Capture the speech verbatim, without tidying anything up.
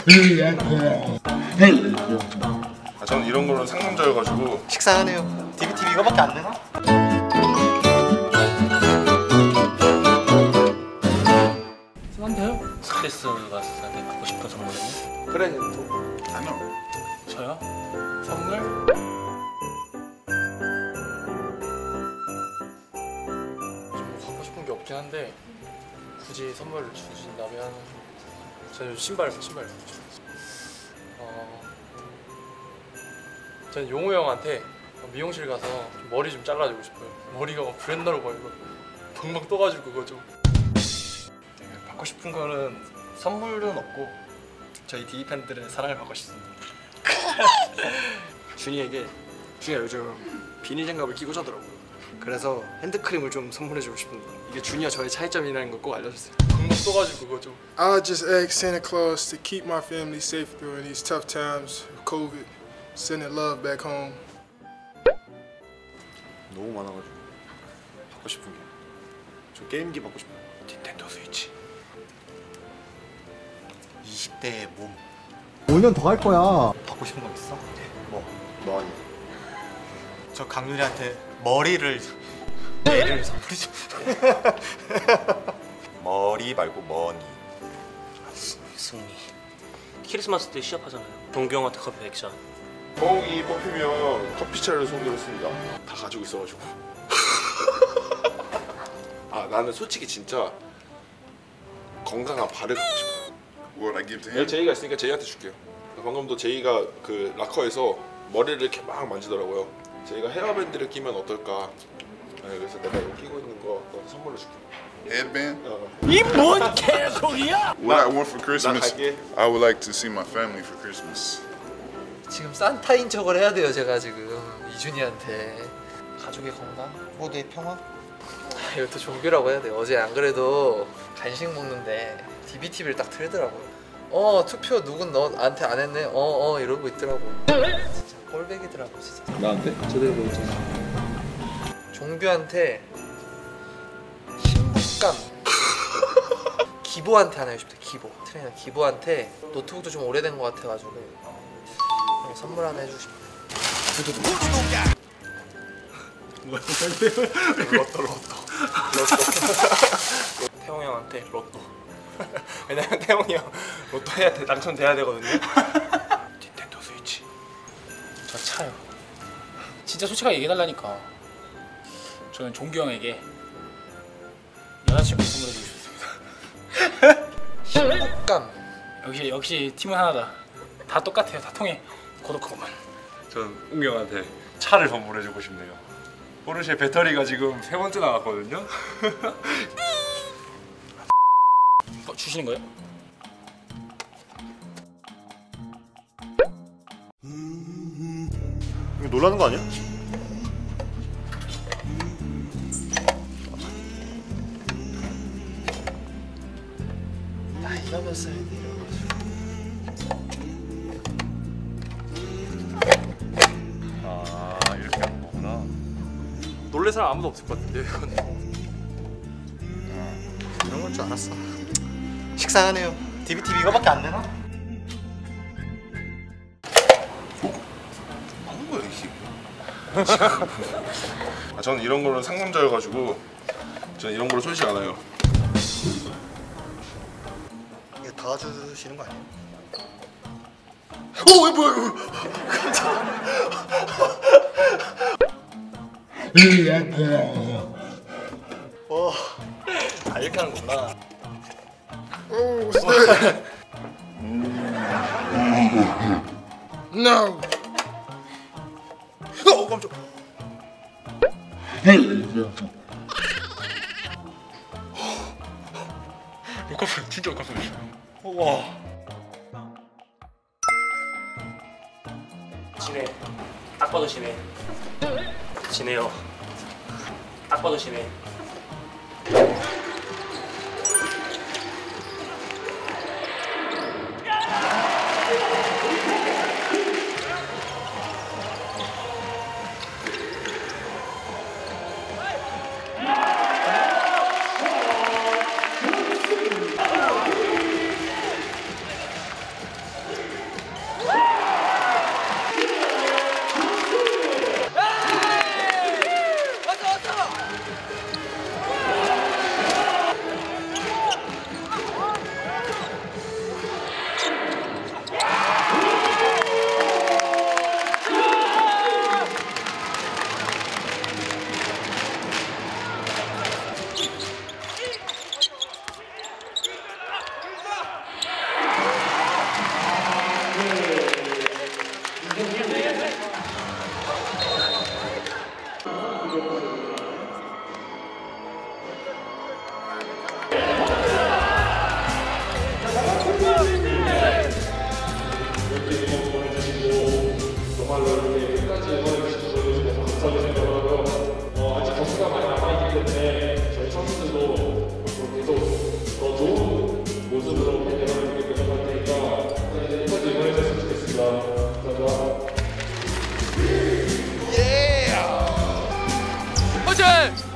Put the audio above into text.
아, 저는 이런 걸로 상남자여가지고 식상하네요. 디비티비 이거밖에 안 되나? 한테요? 스트레스가 있을 때 갖고 싶은 선물은요? 프레젠토. 아니요. 저요? 선물? 좀 갖고 싶은 게 없긴 한데 굳이 선물을 주신다면 저는 신발, 신발 갖고 싶어요. 어, 저는 용호 형한테 미용실 가서 좀 머리 좀 잘라주고 싶어요. 머리가 막 브랜더로 보이고 벙벙 떠가지고 그거 좀. 받고 싶은 거는 선물은 없고 저희 디비 팬들의 사랑을 받고 싶습니다. 준이에게 준이가 요즘 비닐 장갑을 끼고 자더라고요. 그래서 핸드크림을 좀 선물해주고 싶습니다. 이게 준이와 저의 차이점이라는 걸 꼭 알려주세요. 벙벙 떠가지고 그거 좀. I'll just ask Santa Claus to keep my family safe during these tough times of COVID, sending love back home. 너무 많아가지고 받고 싶은 게 저 게임기 받고 싶어요. 닌텐도 스위치. 이십 대의 몸. 오 년 더 할 거야. 받고 싶은 거 있어? 뭐? 뭐 아니야? 저 강윤이한테 머리를 얘를 선물해줘. 머리 말고 머니. 승리. 크리스마스 때 시합하잖아요. 동규 형한테 커피 액션. 뽕이 뽑히면 커피차를 손으로 씁니다. 다 가지고 있어가지고. 아 나는 솔직히 진짜 건강한 발을 갖고 싶어요. What I give to him? 제이가 있으니까 제이한테 줄게요. 방금도 제이가 그 락커에서 머리를 이렇게 막 만지더라고요. 제이가 헤어밴드를 끼면 어떨까? 네, 그래서 내가 이거 끼고 있는 거 너한테 선물로 줄게. Headband? 어. 이 뭔 개소리야? What I want for Christmas? 갈게. I would like to see my family for Christmas. 지금 산타인 척을 해야 돼요 제가 지금 이준이한테. 가족의 건강, 모두의 평화. 이것도 종교라고 해야 돼. 어제 안 그래도 간식 먹는데 디비티비를 딱 틀더라고요. 어 투표 누군 너한테 안 했네. 어어 어, 이러고 있더라고. 진짜 꼴백이더라고 진짜. 나한테? 제대로 보였잖아. 종규한테 신부감. 기보한테 하나 해주고 싶다. 기보. 트레이너 기보한테 노트북도 좀 오래된 것 같아가지고 선물 하나 해주고 싶다. 로또 로또. 태용 형한테 로또. 왜냐면 태용이 형 로또 해야 돼, 당첨돼야 되거든요. 닌텐도 스위치. 저 차요. 진짜 솔직하게 얘기해달라니까. 저는 종규 형에게 여자친구 선물해주고 싶습니다. 신부감. 역시 역시 팀은 하나다. 다 똑같아요. 다 통해. 고독하고만. 전 웅이 형한테 차를 선물해주고 싶네요. 포르쉐 배터리가 지금 세 번째 나갔거든요. 어, 주시는 거예요? 이거 놀라는 거 아니야? 나이가 몇 살인데 이런 거. 아 이렇게 하는 거구나. 놀랄 사람 아무도 없을 것 같은데. 이런 걸 줄 알았어. 식상하네요. 디비티비 이거밖에 안 되나? 하는 거야 이게. 아 저는 이런 걸로 상남자여가지고 저는 이런 걸로 솔직히 안 해요. 이거 다 주시는 거 아니에요? 어, 왜 뭐야 이거? 와, 아 이렇게 하는 거구나. Oh, what's that? No. 어 깜짝. 깜짝 진짜 깜짝 놀랐어. 와. 지네. 딱 봐도 지네. 지네요. 딱 봐도 지네. 도전!